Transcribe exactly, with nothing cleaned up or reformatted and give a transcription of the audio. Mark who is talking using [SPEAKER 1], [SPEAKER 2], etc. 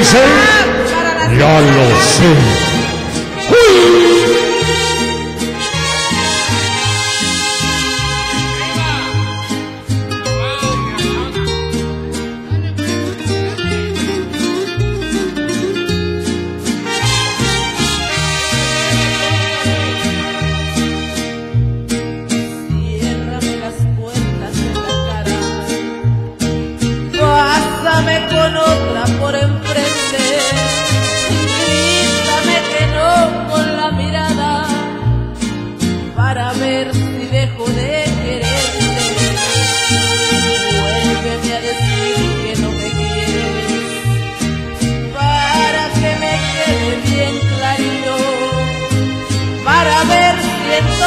[SPEAKER 1] sé, ya lo sé. ¡Uy!
[SPEAKER 2] Pásame con otra por enfrente, grítame que no con la mirada, para ver si dejo de quererte. Vuélveme a decir que no me quieres, para que me quede bien clarito, para ver si entonces